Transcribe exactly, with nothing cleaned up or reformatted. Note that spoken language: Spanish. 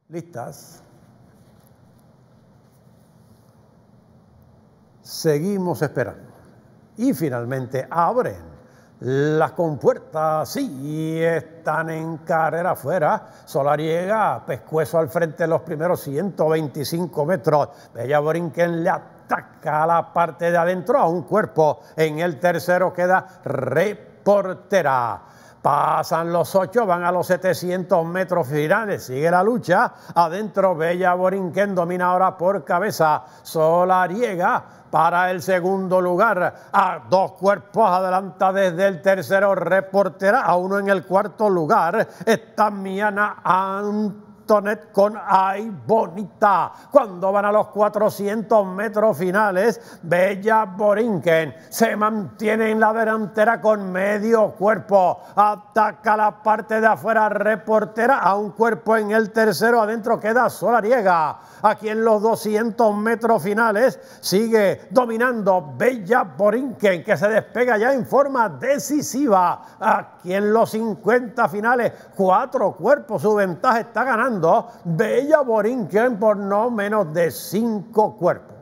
¿Listas? Seguimos esperando. Y finalmente abren las compuertas. Sí, están en carrera afuera. Solariega, Pescuezo al frente de los primeros ciento veinticinco metros. Bella Borinquen le ataca a la parte de adentro a un cuerpo. En el tercero queda Reportera. Pasan los ocho, van a los setecientos metros finales, sigue la lucha, adentro Bella Borinquen domina ahora por cabeza, Solariega para el segundo lugar, a dos cuerpos adelanta desde el tercero Reportera, a uno en el cuarto lugar, está Miana Antonet con Ay Bonita. Cuando van a los cuatrocientos metros finales, Bella Borinquen se mantiene en la delantera con medio cuerpo, ataca la parte de afuera Reportera, a un cuerpo en el tercero, adentro queda Solariega. Aquí en los doscientos metros finales sigue dominando Bella Borinquen, que se despega ya en forma decisiva. Aquí en los cincuenta finales, cuatro cuerpos, su ventaja está ganando Bella Borinquen por no menos de cinco cuerpos.